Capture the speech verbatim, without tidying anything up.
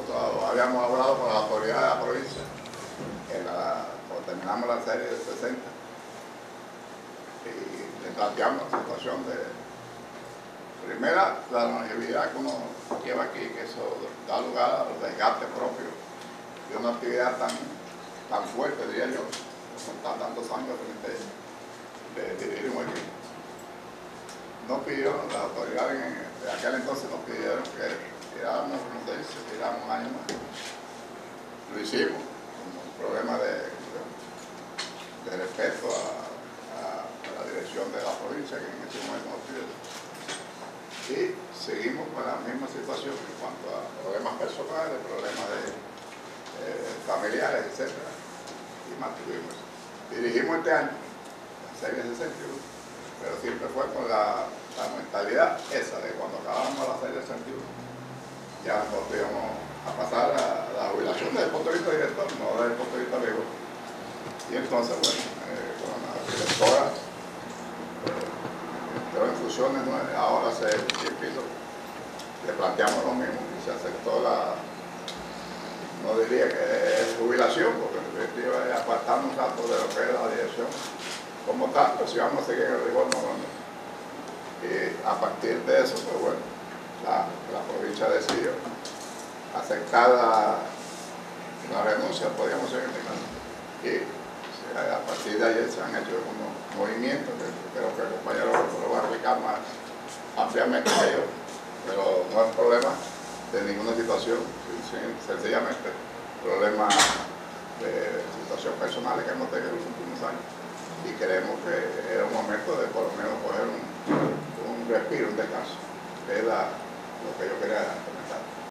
nosotros habíamos hablado con la autoridad de la provincia, que la, cuando terminamos la serie de sesenta, y le planteamos la situación de, primera, la longevidad que uno lleva aquí, que eso da lugar a los desgastes propios de una actividad tan, tan fuerte, diría yo, con tantos años de, de dirigir un equipo. Nos pidieron, las autoridades de aquel entonces nos pidieron que tiráramos, como se dice, tiráramos un año más. Lo hicimos, con un problema de, de, de respeto a, a, a la dirección de la provincia, que en ese momento nos pidieron. Y seguimos con la misma situación en cuanto a problemas personales, problemas de, eh, familiares, etcétera. Y mantuvimos. Dirigimos este año, la serie sesenta y uno, pero siempre fue con la, la mentalidad esa de cuando acabamos la serie sesenta y uno, ya nos íbamos a pasar a la jubilación desde el punto de vista director, no desde el punto de vista vivo. Y entonces, bueno, eh, con la directora, entró en funciones, ¿no? Ahora se piso, le planteamos lo mismo y se aceptó la, no diría que es jubilación, porque en definitiva es apartarnos un rato de lo que es la dirección como tal, pero si vamos a seguir el rigor, no, no. Y a partir de eso, pues bueno, la, la provincia decidió aceptar la, la renuncia, podríamos seguir indicando. Y a partir de ayer se han hecho unos movimientos que creo que el compañero lo va a explicar más ampliamente a ellos, pero no es problema de ninguna situación, sencillamente problemas de situación personal que hemos tenido en los últimos años. Y creemos que era un momento de por lo menos coger un, un respiro, un descanso, que es la, lo que yo quería